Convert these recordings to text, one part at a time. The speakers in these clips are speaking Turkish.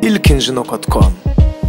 ilkinci.com.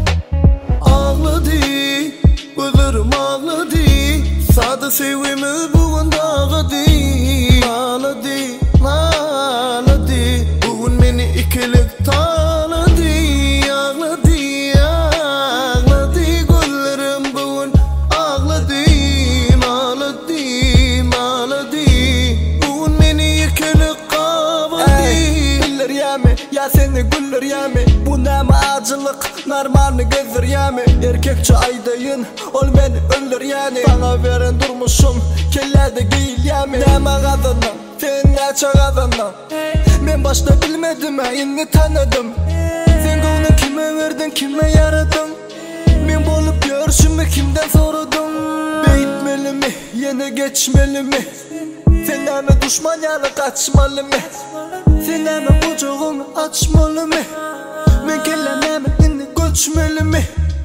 Ağladı, gözlerim ağladı, sada sevgimiz bugün dağıdı. Ağladı, ağladı, bugün beni ikilik taladı. Ağladı, ağladı, gözlerim bugün ağladı. Ağladı, ağladı, bugün beni ikilik kavadı. Güller yemi, ya seni güller yemi, bu neme acılık, narmanı gezer yemi. Erkekçe aydayın, ol beni öldür yani. Bana veren durmuşum, kellerde giyil yemi. Neme kadınım, sen neçe kadınım. Ben başta bilmedim, inni tanıdım. Sen onu kime verdin, kime yaradın? Ben bolup görüşümü kimden sordun? Beyitmeli mi, yeni geçmeli mi? Sen neme düşman yanı kaçmalı mı? Sen neme kucağını açmalı mı? Ben kellememe inni göçmeli mi?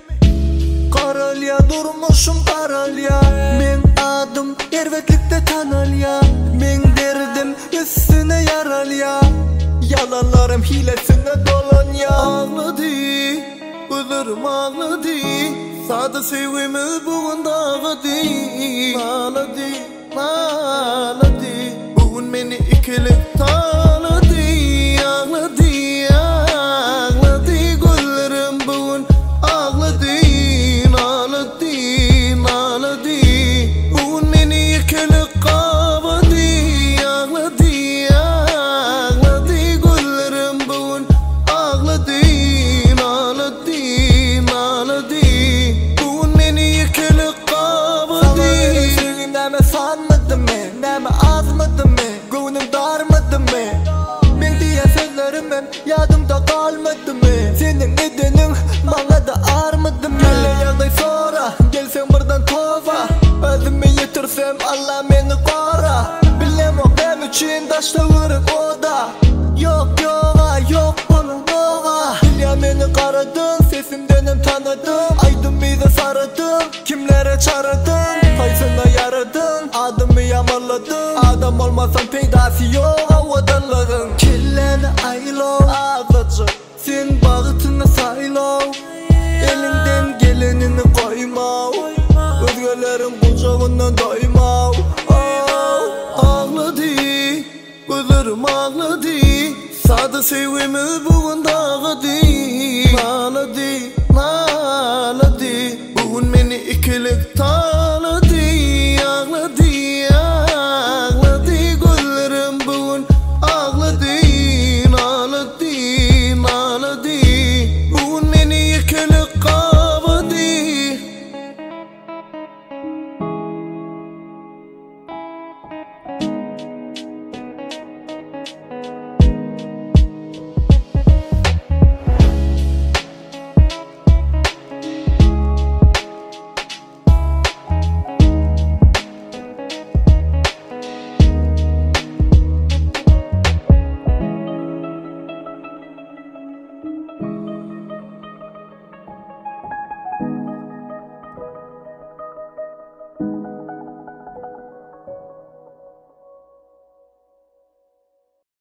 Karalya durmuşum karalya. Men adım ervetlikte tanalya. Men derdim üstüne yaralya. Yalanlarım hilesine dolan ya. Ağladı, gözlerim ağladı, sada sevgimiz bugün dağıdı. Ağladı, ağladı, bugün beni ikilik taladı. Ağladı, ağladı, gözlerim bugün ağladı. Ağladı, ağladı, bugün beni ikilik kavadı. Ağladı, ağladı, gözlerim bugün ağladı. Ağladı, ağladı, bugün beni ikilik kavadı. Senin neme sanmadın mı, neme azmadın mı, gönlüm darmadın mı? Ben diye sözlerim hem yadımda kalmadı mı? Senin nedenin bana da ağrmadı mı? Gel yanday sonra, gelsen buradan tova. Özümü yitirsem Allah beni kora. Bilem o benim için taşla vurur o da. Yok yoğa, yok bunun doğa. Bilya beni karadın, sesimden hem tanıdım. Aydın bize saradın, kimlere çaradın? Kaysında yaradın, adımı yamarladın. Adam olmasan peydası yok havadanların. Killeni aylav, ağzacı, sen bağıtını saylav. Elinden gelenini koymav, özgelerin kucağından doymav. Ağladı, gözlerim ağladı, sada sevgimiz bugün dağıdı. Ağladı,